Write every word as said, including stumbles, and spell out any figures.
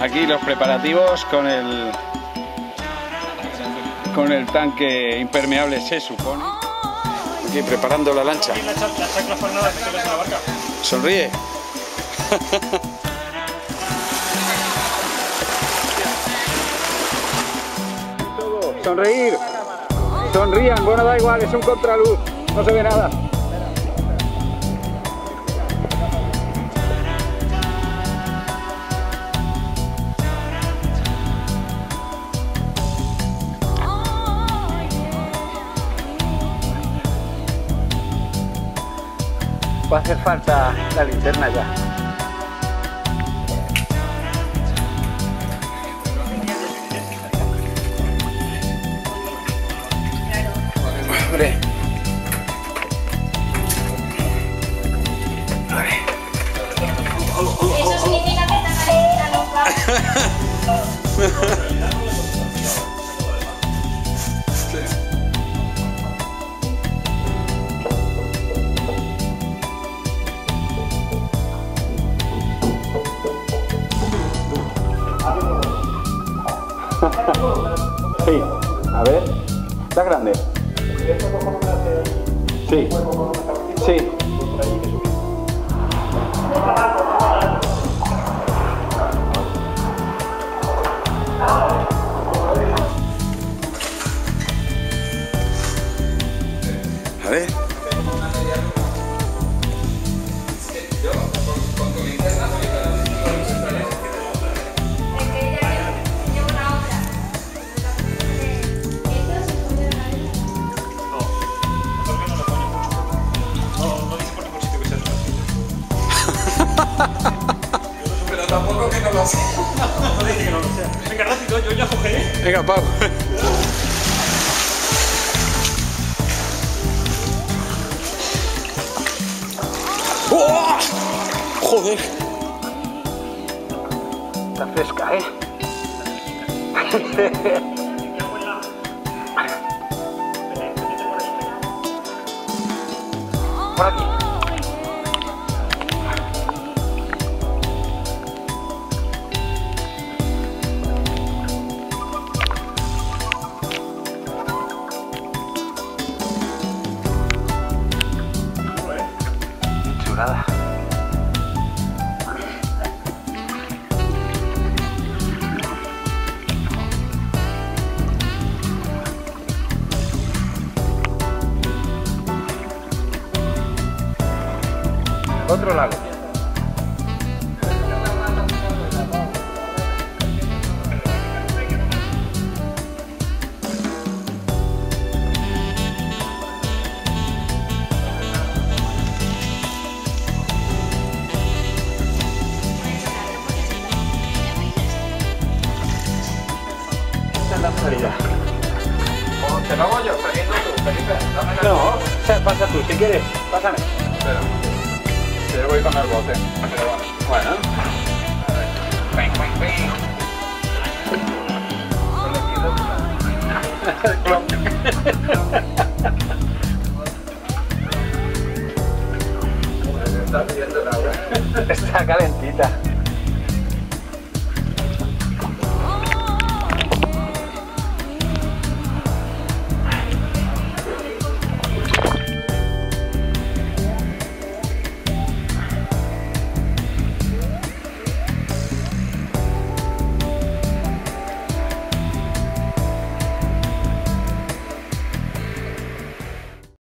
Aquí los preparativos con el con el tanque impermeable, se supone. Aquí preparando la lancha. La chancla fornada que te ves en la barca. Sonríe. Sonreír. Sonrían, bueno, da igual, es un contraluz, no se ve nada. Va a hacer falta la linterna ya. Hombre. Eso significa que está calentita los Sí, a ver, está grande. Sí, sí. A ver. Pero tampoco que no lo sé. No dice que no lo sea. Venga, rápido, yo ya cogeré. Venga, Pau. ¡Oh! Joder. Está fresca, ¿eh? Por aquí. Chulada. Otro lago. Esta es la salida. Te lo hago yo, saliendo tú, Felipe. Dame la... No, o sea, pasa tú, si quieres, pásame. Espera. Yo voy con el bote. Pero bueno. Bueno. Ping, ping, ping. Está pidiendo el agua. Está calentita.